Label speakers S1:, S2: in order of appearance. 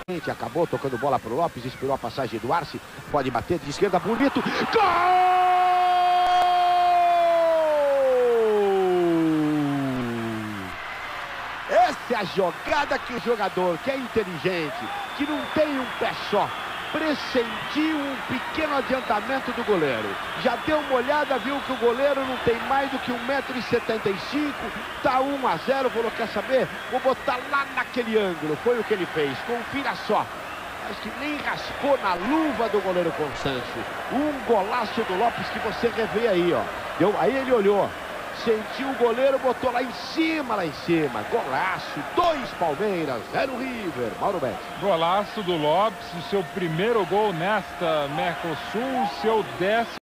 S1: frente, acabou tocando bola pro Lopes, esperou a passagem do Arce, pode bater de esquerda, bonito, gol! Essa é a jogada que o jogador, que é inteligente, que não tem um pé só, pressentiu um pequeno adiantamento do goleiro. Já deu uma olhada, viu que o goleiro não tem mais do que 1,75 m, tá 1-0, falou, quer saber? Vou botar lá naquele ângulo. Foi o que ele fez, confira só. Acho que nem raspou na luva do goleiro Constâncio. Um golaço do Lopes que você revê aí, ó. Aí ele olhou, sentiu o goleiro, botou lá em cima, Golaço, 2 Palmeiras, 0 River. Mauro Betti.
S2: Golaço do Lopes, o seu primeiro gol nesta Mercosul, seu 10º.